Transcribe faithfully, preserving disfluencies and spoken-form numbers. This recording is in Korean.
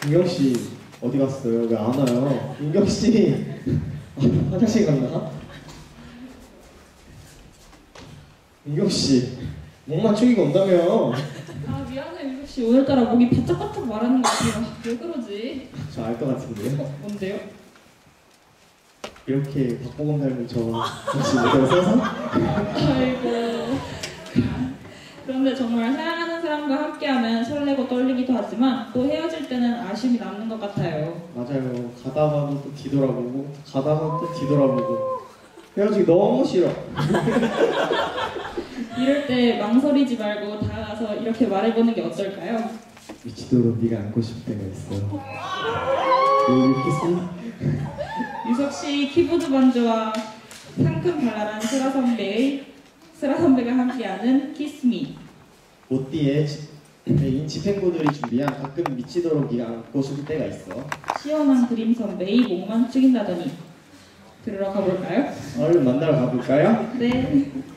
윤경씨 어디 갔어요? 왜 안 와요? 윤경씨 화장실 갔나? 윤경씨 목 맞추기가 온다며. 아 미안해 윤경씨, 오늘따라 목이 바짝바짝 마르는 것 같아요. 왜 그러지? 저 알 것 같은데요? 어, 뭔데요? 이렇게 박보검 닮은 저 혹시 모델 써서? 아이고. 그런데 정말 사랑하는 사람과 함께하면 설레고 떨리기도 하지만 또 헤어질 때는 아쉬움이 남는 것 같아요. 맞아요. 가다가도 또 뒤돌아보고 가다가 또 뒤돌아보고 헤어지기 너무 싫어. 이럴 때 망설이지 말고 다가가서 이렇게 말해보는 게 어떨까요? 미치도록 네가 안고 싶을 때가 있어. 이렇게 유석씨 키보드 반주와 상큼 발랄한 슬아 선배의 슬아 선배가 함께하는 키스미. 모띠의 인 집행고들이 준비한 가끔 미치도록 네가 안고 싶을 때가 있어. 시원한 그림 선배의 목만 축인다더니 들으러 가볼까요? 얼른 만나러 가볼까요? 네.